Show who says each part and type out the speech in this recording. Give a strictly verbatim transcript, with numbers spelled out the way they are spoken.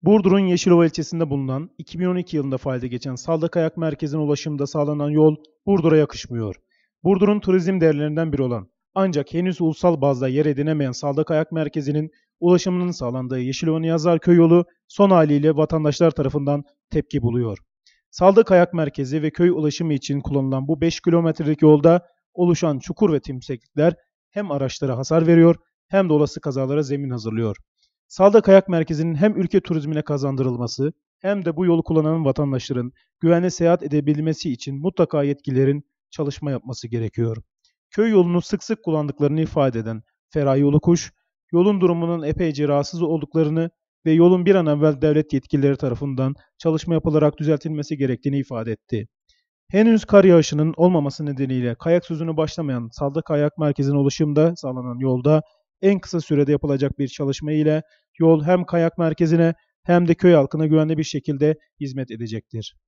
Speaker 1: Burdur'un Yeşilova ilçesinde bulunan iki bin on iki yılında faaliyete geçen Salda Kayak Merkezi'ne ulaşımda sağlanan yol Burdur'a yakışmıyor. Burdur'un turizm değerlerinden biri olan ancak henüz ulusal bazda yer edinemeyen Salda Kayak Merkezi'nin ulaşımının sağlandığı Yeşilova Yazarköy yolu son haliyle vatandaşlar tarafından tepki buluyor. Salda Kayak Merkezi ve köy ulaşımı için kullanılan bu beş kilometrelik yolda oluşan çukur ve timseklikler hem araçlara hasar veriyor hem de olası kazalara zemin hazırlıyor. Salda Kayak Merkezi'nin hem ülke turizmine kazandırılması hem de bu yolu kullanan vatandaşların güvenli seyahat edebilmesi için mutlaka yetkililerin çalışma yapması gerekiyor. Köy yolunu sık sık kullandıklarını ifade eden Feraye Ulukuş, yolun durumunun epeyce rahatsız olduklarını ve yolun bir an evvel devlet yetkilileri tarafından çalışma yapılarak düzeltilmesi gerektiğini ifade etti. Henüz kar yağışının olmaması nedeniyle kayak sezonu başlamayan Salda Kayak Merkezi'ne ulaşımda sağlanan yolda en kısa sürede yapılacak bir çalışma ile yol hem kayak merkezine hem de köy halkına güvenli bir şekilde hizmet edecektir.